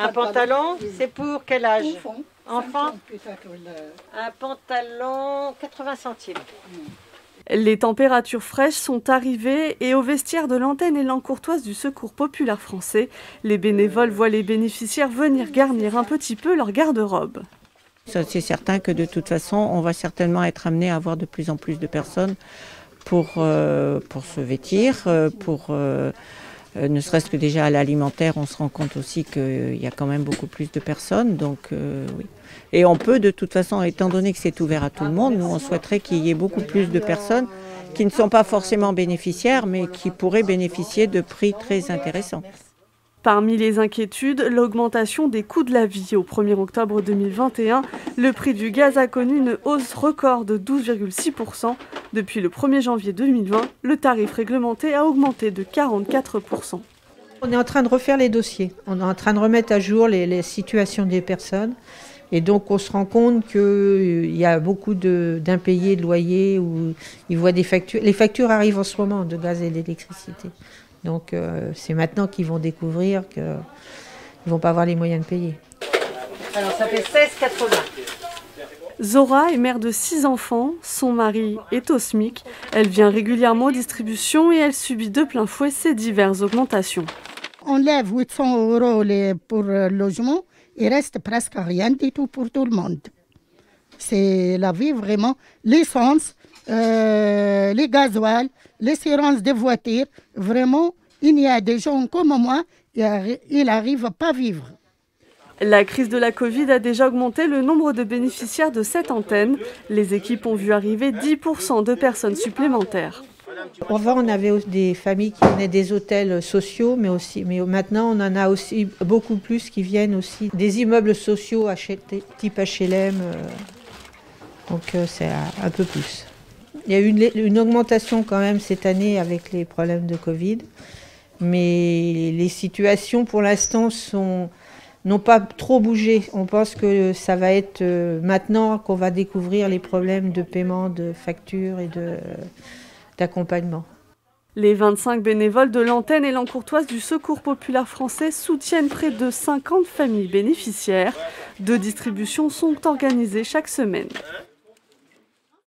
Un pantalon, c'est pour quel âge? Enfant. Un pantalon, 80 centimes. Les températures fraîches sont arrivées et au vestiaire de l'antenne Élan-Courtoise du Secours populaire français, les bénévoles voient les bénéficiaires venir garnir un petit peu leur garde-robe. C'est certain que de toute façon, on va certainement être amené à avoir de plus en plus de personnes pour se vêtir, ne serait-ce que déjà à l'alimentaire, on se rend compte aussi qu'il y a quand même beaucoup plus de personnes. Donc, oui. Et on peut de toute façon, étant donné que c'est ouvert à tout le monde, nous on souhaiterait qu'il y ait beaucoup plus de personnes qui ne sont pas forcément bénéficiaires, mais qui pourraient bénéficier de prix très intéressants. Parmi les inquiétudes, l'augmentation des coûts de la vie. Au 1er octobre 2021, le prix du gaz a connu une hausse record de 12,6%. Depuis le 1er janvier 2020, le tarif réglementé a augmenté de 44%. On est en train de refaire les dossiers. On est en train de remettre à jour les situations des personnes. Et donc on se rend compte qu'il y a beaucoup d'impayés de loyers où ils voient des factures. Les factures arrivent en ce moment de gaz et d'électricité. Donc c'est maintenant qu'ils vont découvrir qu'ils ne vont pas avoir les moyens de payer. Alors ça fait 16,80. Zora est mère de 6 enfants, son mari est au SMIC. Elle vient régulièrement aux distributions et elle subit de plein fouet ces diverses augmentations. On lève 800 € pour le logement, il reste presque rien du tout pour tout le monde. C'est la vie vraiment, l'essence, les gasoils, l'assurance des voitures. Vraiment, il y a des gens comme moi, ils n'arrivent pas à vivre. La crise de la Covid a déjà augmenté le nombre de bénéficiaires de cette antenne. Les équipes ont vu arriver 10% de personnes supplémentaires. Avant, on avait des familles qui venaient des hôtels sociaux, mais maintenant, on en a aussi beaucoup plus qui viennent aussi des immeubles sociaux type HLM. Donc, c'est un peu plus. Il y a eu une augmentation quand même cette année avec les problèmes de Covid, mais les situations pour l'instant n'ont pas trop bougé. On pense que ça va être maintenant qu'on va découvrir les problèmes de paiement de factures et d'accompagnement. Les 25 bénévoles de l'antenne Élan-Courtoise du Secours populaire français soutiennent près de 50 familles bénéficiaires. 2 distributions sont organisées chaque semaine.